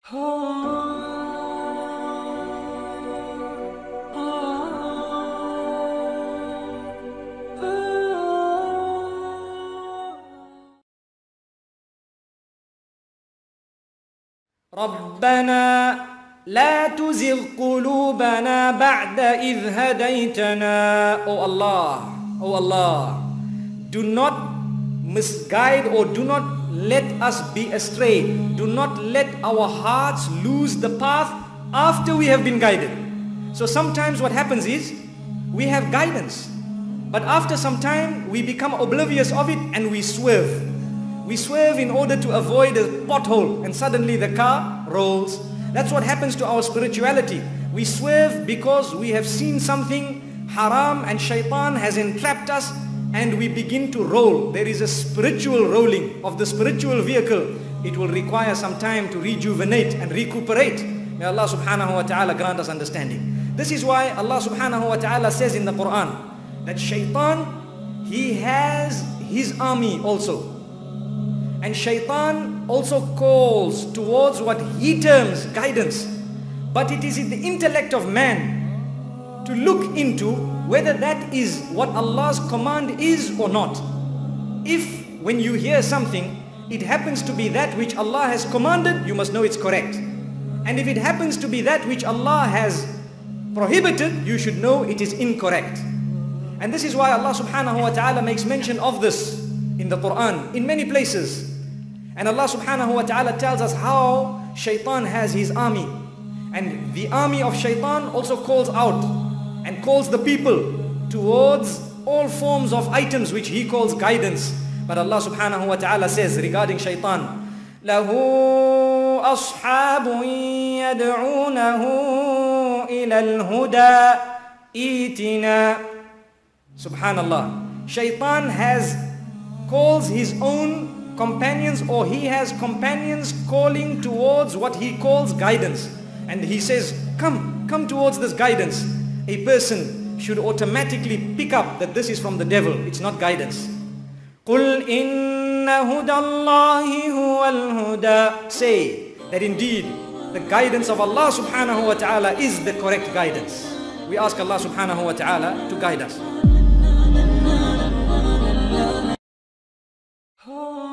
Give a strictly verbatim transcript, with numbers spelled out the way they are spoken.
ربنا لا تزغ قلوبنا بعد إذ هديتنا. O Allah, O Allah, do not misguide or do not let us be astray. Do not let our hearts lose the path after we have been guided. So sometimes what happens is we have guidance, but after some time we become oblivious of it and we swerve. We swerve in order to avoid a pothole and suddenly the car rolls. That's what happens to our spirituality. We swerve because we have seen something haram and shaitan has entrapped us, and we begin to roll. There is a spiritual rolling of the spiritual vehicle. It will require some time to rejuvenate and recuperate. May Allah subhanahu wa ta'ala grant us understanding. This is why Allah subhanahu wa ta'ala says in the Quran that shaitan, he has his army also. And shaitan also calls towards what he terms guidance. But it is in the intellect of man to look into whether that is what Allah's command is or not. If when you hear something, it happens to be that which Allah has commanded, you must know it's correct. And if it happens to be that which Allah has prohibited, you should know it is incorrect. And this is why Allah subhanahu wa ta'ala makes mention of this in the Quran in many places. And Allah subhanahu wa ta'ala tells us how shaitan has his army. And the army of shaitan also calls out and calls the people towards all forms of items which he calls guidance. But Allah subhanahu wa ta'ala says regarding shaitan, لَهُ أَصْحَابٌ يَدْعُونَهُ إِلَى الْهُدَى إِيتِنَا. Subhanallah. Shaitan has calls his own companions, or he has companions calling towards what he calls guidance. And he says, come, come towards this guidance. A person should automatically pick up that this is from the devil, it's not guidance. قُلْ إِنَّ هُدَى اللَّهِ هُوَ الْهُدَى. Say that indeed the guidance of Allah subhanahu wa ta'ala is the correct guidance. We ask Allah subhanahu wa ta'ala to guide us.